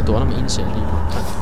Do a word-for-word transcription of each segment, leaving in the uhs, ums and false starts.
躲那么阴险的地方看好。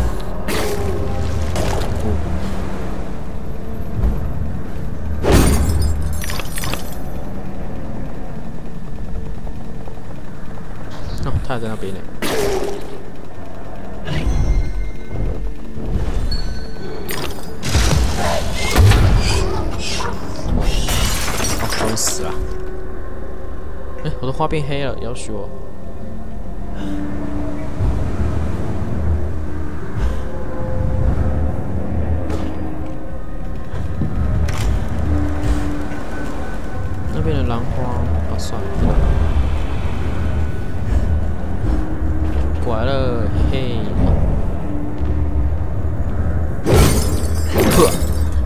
哦，他还在那边呢。哦，终于死了。哎，我的花变黑了，要死我！那边的兰花，哦，算了，过来了，嘿嘿。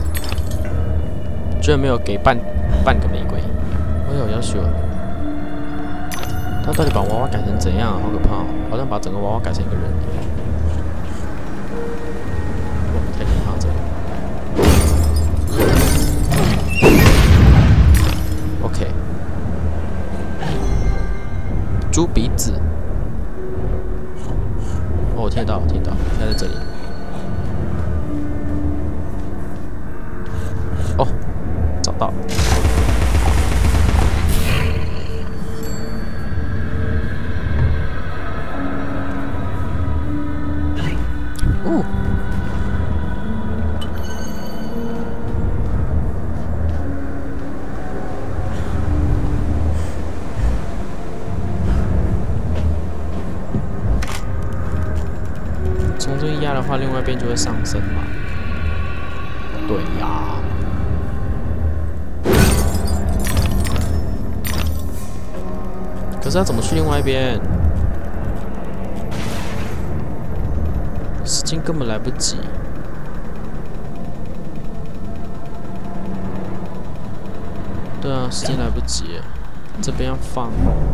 居然没有给半半个玫瑰，哎呦，要死我！他到底把娃娃改成怎样、啊？好可怕、哦！好像把整个娃娃改成一个人。哇，太可怕了！这个。OK。猪鼻子。哦，我听得到，我听得到，现在在这里。哦，找到。哦，从这一压的话，另外一边就会上升嘛。对呀。可是要怎么去另外一边？时间根本来不及。对啊，时间来不及，这边要放。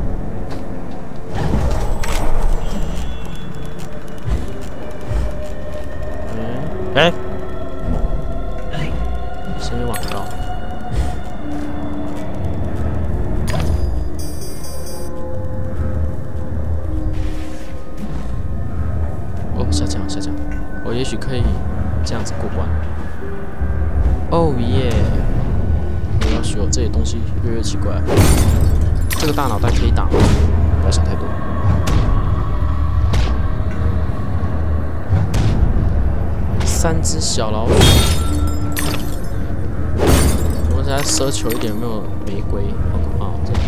嗯，哎、欸，先别往高。哦，下降下降，我也许可以这样子过关。哦耶！我要学，这些东西越来越奇怪。这个大脑袋可以打吗？不要想太多。三只小老鼠。我现在奢求一点，有没有玫瑰？好可怕哦！这。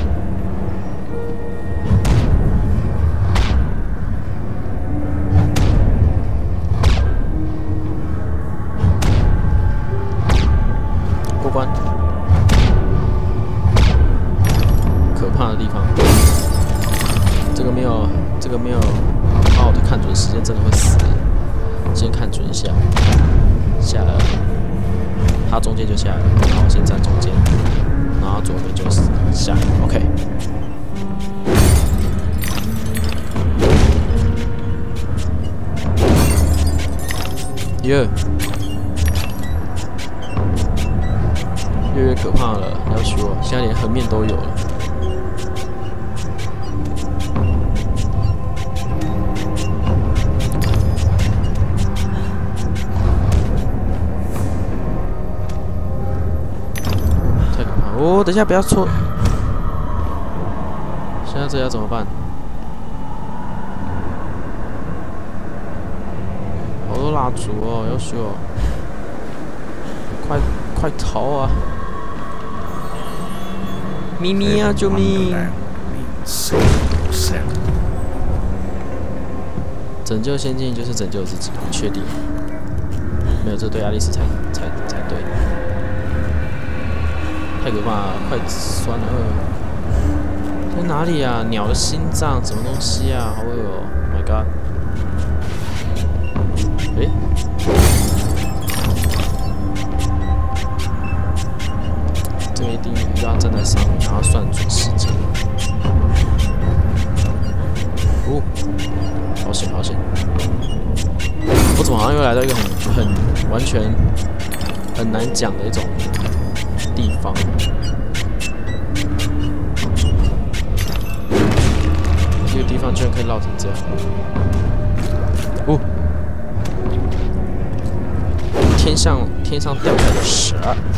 过关，可怕的地方，这个没有，这个没有好好的看准时间，真的会死。先看准一下，下来了，它中间就下来了，然后先站中间，然后左边就是下来 ，OK。耶、yeah ！越来越可怕了，要死我！现在连横面都有了。太可怕了！哦，等一下不要错。现在这要怎么办？好多蜡烛哦，要死我！快快逃啊！咪咪啊！救命！拯救仙境就是拯救自己，你确定？没有，这对爱丽丝才才才对。太可怕了，快酸了！在哪里啊？鸟的心脏，什么东西啊？好恶哦 ！My God！ 诶。这个一定要站在上面，然后算准时间。哦，好险好险！我怎么好像又来到一个很很完全很难讲的一种地方？这个地方居然可以绕成这样。 哦，天上天上掉下来的蛇，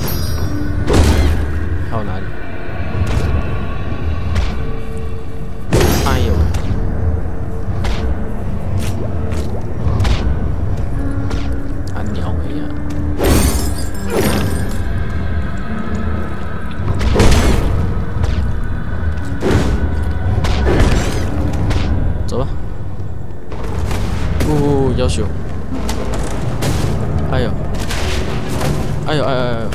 还有哪里？哎呦！啊，鸟没啊！走吧。哦，要求。哎呦！哎呦哎呦哎呦！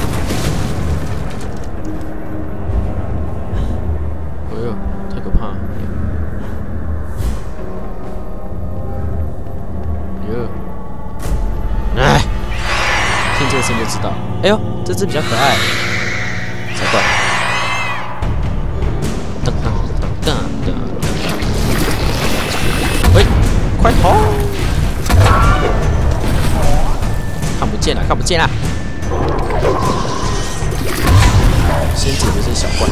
哎呦，太可怕了！哟，哎，听这个声就知道。哎呦，这只比较可爱，才怪！噔噔噔噔噔！喂，快跑！看不见了，看不见了！先解决这小怪。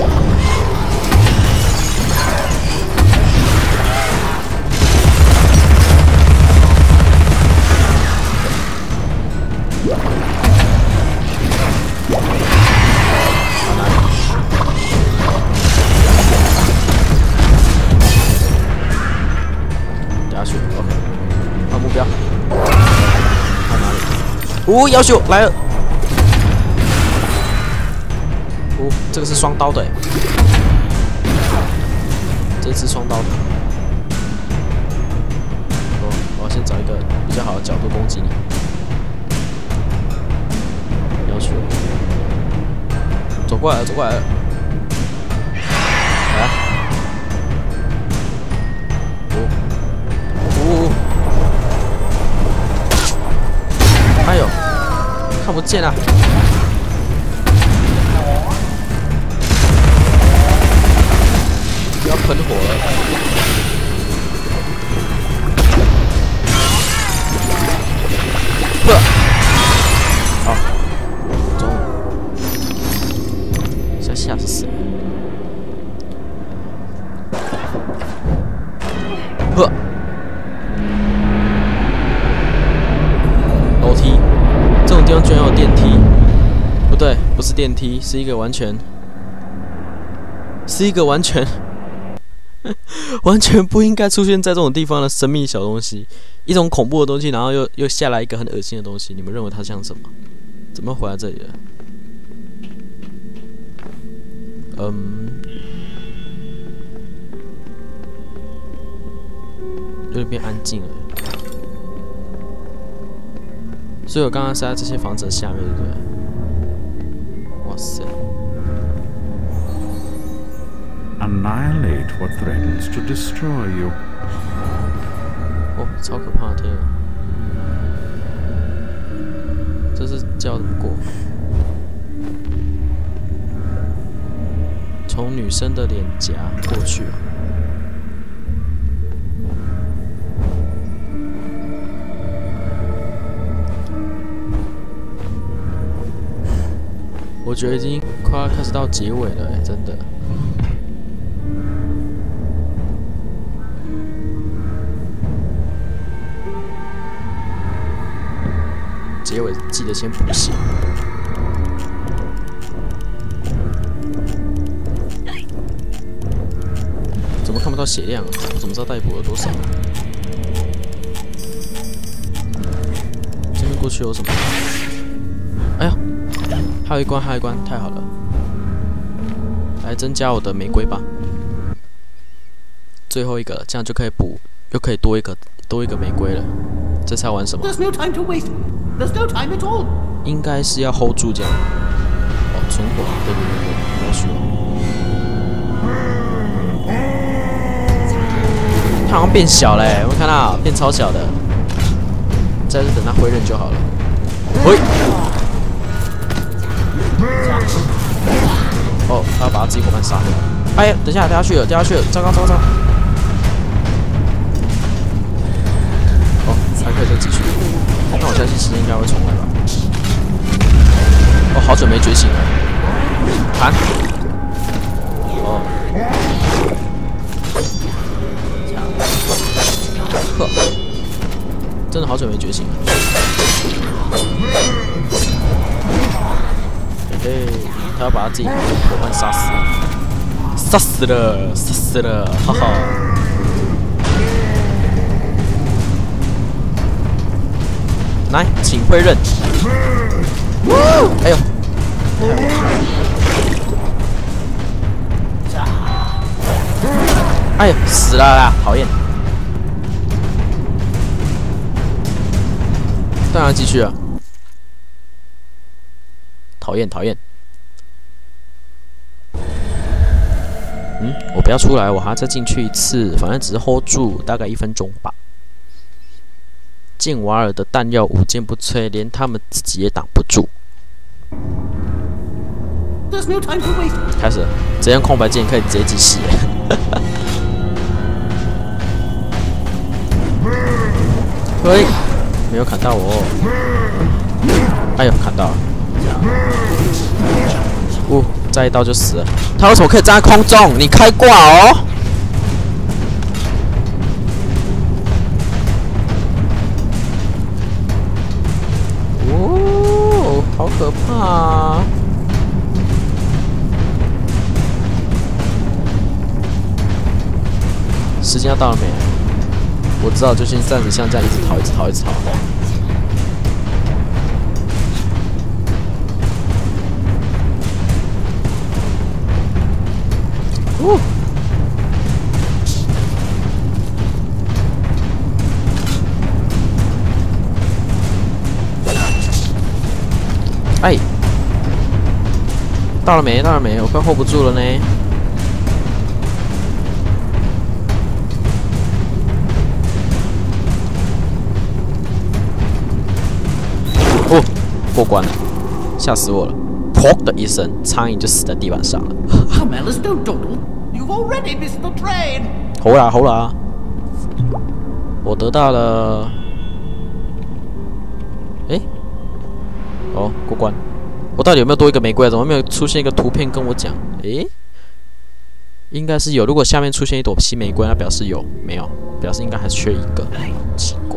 到哪里？掉下去 ，OK。换目标。到哪里？哦，要求来了。哦，这个是双刀的，这只双刀的。哦，我要先找一个比较好的角度攻击你。要求，走过来了，走过来了。来，哦，哦，哎呦，看不见啊！不要喷火了！呵，好，中了，吓吓死了！呵，楼梯，这种地方居然有电梯？不对，不是电梯，是一个完全，是一个完全。完全不应该出现在这种地方的神秘小东西，一种恐怖的东西，然后又又下来一个很恶心的东西，你们认为它像什么？怎么回来这里了？嗯，有点变安静了。所以我刚刚是在这些房子的下面，对不对？哇塞！ Annihilate what threatens to destroy you. 哦，超可怕的！天啊，这是叫怎么过？从女生的脸颊过去啊！我觉得已经快要开始到结尾了，哎，真的。 结尾记得先补血。怎么看不到血量啊？我怎么知道到底补了多少？这边过去有什么？哎呀，还有一关，还有一关，太好了！来增加我的玫瑰吧。最后一个了，这样就可以补，又可以多一个多一个玫瑰了。这次要玩什么？ There's no time to waste. There's no time at all. 应该是要 hold 住这样。哦，存活，对对对对，不要输。它好像变小嘞，有没有看到？变超小的。再是等它回刃就好了。喂。哦，他要把他自己伙伴杀掉。哎呀，等一下，掉下去了，掉下去了，糟糕糟糕糟糕！哦，还可以再继续。那我相信时间应该会重来吧。哦，好久没觉醒了。弹。哦。呵。 真的好久没觉醒了。嘿嘿，他要把他自己伙伴杀死，杀死了，杀死了，哈哈。来，请会认。哎呦！哎呦，死了啦！讨厌。当然继续啊！讨厌讨厌。嗯，我不要出来，我还要再进去一次，反正只是 hold 住大概一分钟吧。剑瓦尔的弹药无坚不摧，连他们自己也挡不住。 There's no time to waste. 开始了，这样空白键可以直接击血。嘿，没有砍到我。哎呦，砍到了。哦，再一刀就死了。他为什么可以站在空中？你开挂哦！哦，好可怕啊！时间要到了没？我知道，就先暂时像这样一直逃，一直逃，一直逃。哦！哎，到了没？到了没？我快 hold 不住了呢。哦，过关了，吓死我了！噗的一声，苍蝇就死在地板上了。 Come, Alice, don't dawdle. You've already missed the train. 好啦好啦，我得到了。哎、欸，哦，过关。我到底有没有多一个玫瑰？怎么没有出现一个图片跟我讲？哎、欸，应该是有。如果下面出现一朵新玫瑰，那表示有；没有，表示应该还缺一个。奇怪。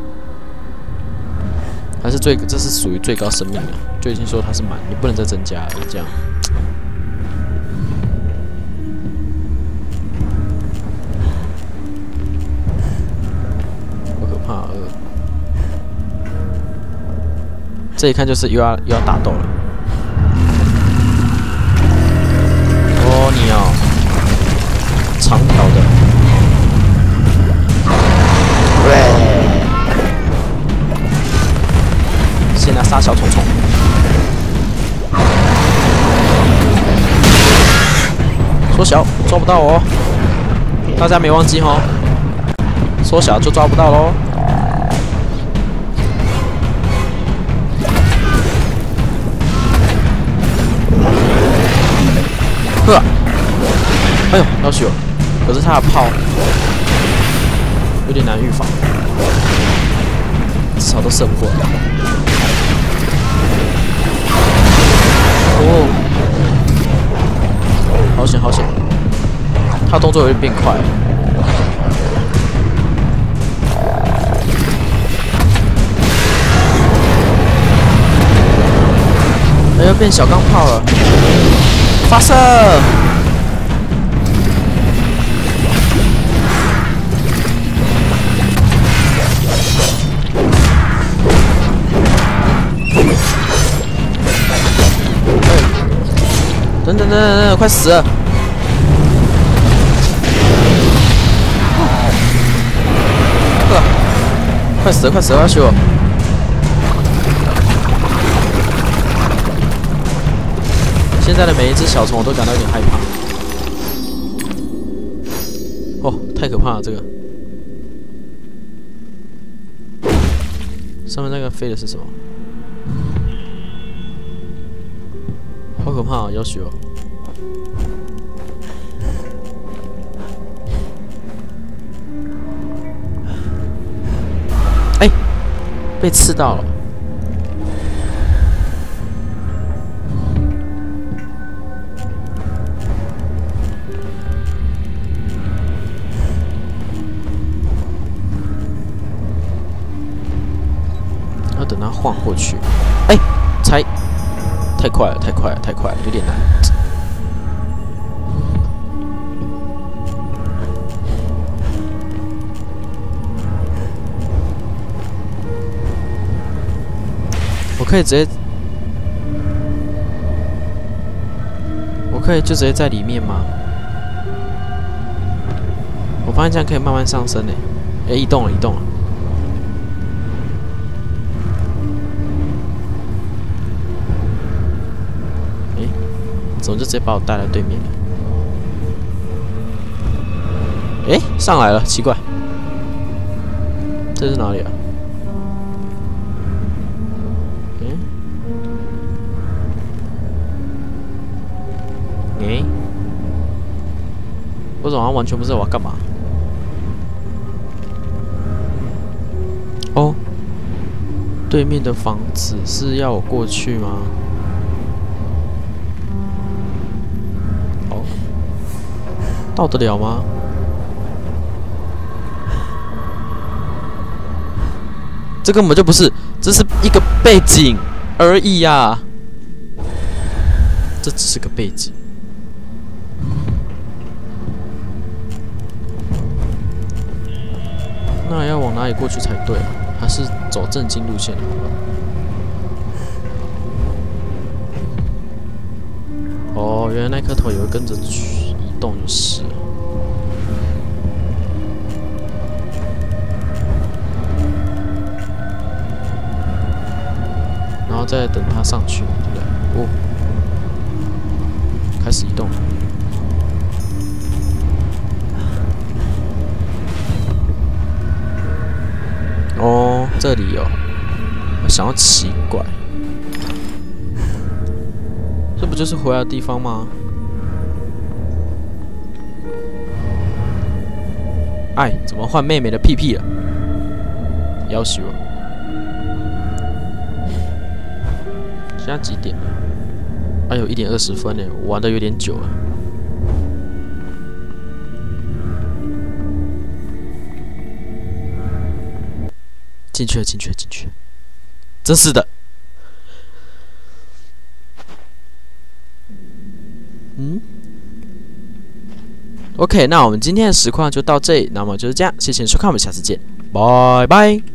还是最，这是属于最高生命啊！就已经说它是满，你不能再增加了，这样。好可怕啊！这一看就是又要又要打斗了。哦，你哦，长条的。喂。先来杀小虫虫，缩小抓不到哦，大家没忘记哦，缩小就抓不到喽。呵，哎呦，要死我！可是他的炮有点难预防，至少都射不过来。哦，好险好险！他动作有点变快。哎呦，变小钢炮了！发射！等等等等等，快死了！呵，快死了，快死了，要死我！现在的每一只小虫我都感到有点害怕。哦，太可怕了，这个。上面那个飞的是什么？好可怕啊！要死哦！哎，被刺到了。 晃过去。哎、欸，才太快了，太快了，太快了，有点难。我可以直接，我可以就直接在里面吗？我发现这样可以慢慢上升诶。哎、欸，移动了，移动了。哎、欸，怎么就直接把我带来对面了？哎、欸，上来了，奇怪，这是哪里啊？嗯、欸，哎、欸，我怎么好像完全不知道我要干嘛？哦，对面的房子是要我过去吗？哦，到得了吗？这根本就不是，这是一个背景而已呀、啊！这只是个背景。那要往哪里过去才对啊？还是走正经路线？哦，原来那颗头也会跟着移动，就是了。然后再等它上去，对不对？哦，开始移动。哦，这里哦，我想要奇怪，这不就是回来的地方吗？哎，怎么换妹妹的屁屁了？要死我！现在几点了？哎呦，一点二十分呢，我玩的有点久了。进去了，进去了，进去了！真是的。嗯 ，OK， 那我们今天的实况就到这里，那么就是这样，谢谢收看，我们下次见，拜拜。